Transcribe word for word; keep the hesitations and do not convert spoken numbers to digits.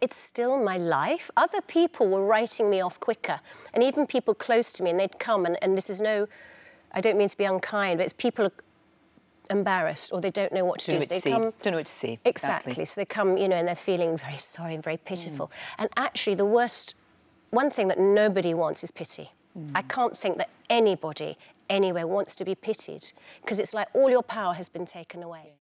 it's still my life. Other people were writing me off quicker, and even people close to me, and they'd come, and, and this is no, I don't mean to be unkind, but it's people are embarrassed or they don't know what to don't do. Know what So to they come don't know what to say. Exactly. exactly. So they come, you know, and they're feeling very sorry and very pitiful. Mm. And actually, the worst, one thing that nobody wants is pity. Mm. I can't think that anybody anywhere wants to be pitied, because it's like all your power has been taken away.